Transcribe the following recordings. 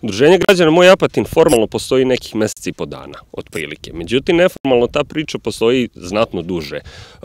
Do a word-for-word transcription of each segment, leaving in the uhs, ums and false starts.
Udruženje građana Moj Apatin formalno postoji nekih meseci i po dana, otprilike. Međutim, neformalno ta priča postoji znatno duže.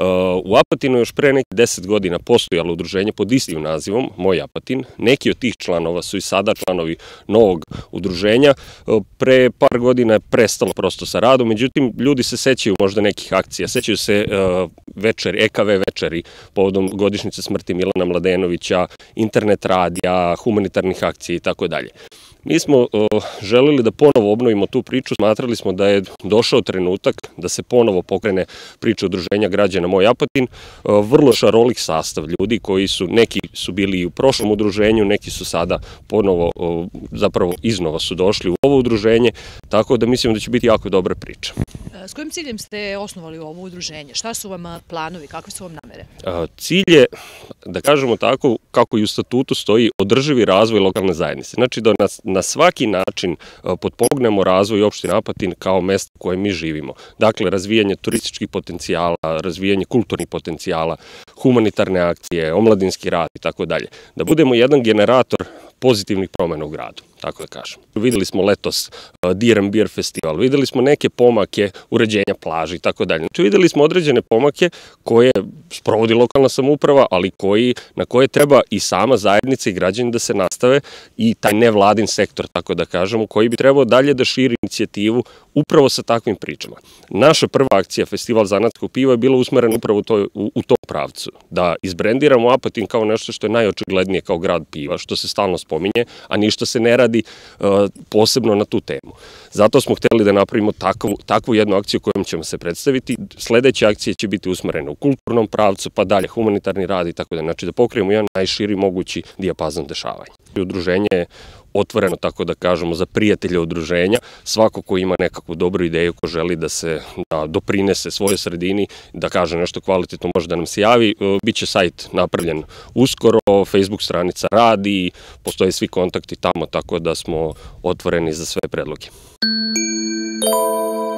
U Apatinu još pre nekih deset godina postojalo udruženje pod istim nazivom, Moj Apatin. Neki od tih članova su i sada članovi novog udruženja. Pre par godina je prestalo prosto sa radom, međutim, ljudi se sećaju možda nekih akcija. Sećaju se večeri, E K V večeri povodom godišnjice smrti Milana Mladenovića, internet radija, humanitarnih akcija i tako dalje. Mi smo uh, želeli da ponovo obnovimo tu priču, smatrali smo da je došao trenutak da se ponovo pokrene priča udruženja građana Moj Apatin, uh, vrlo šarolik sastav ljudi koji su, neki su bili i u prošlom udruženju, neki su sada ponovo, uh, zapravo iznova su došli u ovo udruženje, tako da mislim da će biti jako dobra priča. S kojim ciljem ste osnovali ovo udruženje? Šta su vam planovi, kakve su vam namere? Uh, cilj je, da kažemo tako, kako i u statutu stoji, održivi razvoj lokalne zajednice. Znači da nas na svaki način potpomognemo razvoj opštine Apatin kao mesto u kojem mi živimo. Dakle, razvijanje turističkih potencijala, razvijanje kulturnih potencijala, humanitarne akcije, omladinski rad i tako dalje. Da budemo jedan generator pozitivnih promena u gradu, tako da kažem. Videli smo letos Deer and Beer festival, videli smo neke pomake uređenja plaži i tako dalje. Znači, videli smo određene pomake koje sprovodi lokalna samouprava, ali koji, na koje treba i sama zajednica i građani da se nastave i taj nevladin sektor, tako da kažemo, koji bi trebao dalje da širi inicijativu upravo sa takvim pričama. Naša prva akcija, Festival zanatskog piva, je bila usmerena upravo to, u, u tom pravcu. Da izbrendiramo Apatin kao nešto što je najočiglednije kao grad piva, što se stalno spominje, a ništa se ne radi uh, posebno na tu temu. Zato smo hteli da napravimo takvu, takvu jednu akciju kojom ćemo se predstaviti. Sledeće akcije će biti usmerene u kulturnom pravcu, pa dalje humanitarni rad i tako da. Znači da pokrijemo jedan najširi mogući dijapazon dešavanja. Udruženje je otvoreno, tako da kažemo, za prijatelje udruženja. Svako ko ima nekakvu dobru ideju, ko želi da se da doprinese svojoj sredini, da kaže nešto kvalitetno, može da nam se javi. Biće sajt napravljen uskoro, Facebook stranica radi, postoje svi kontakti tamo, tako da smo otvoreni za sve predloge.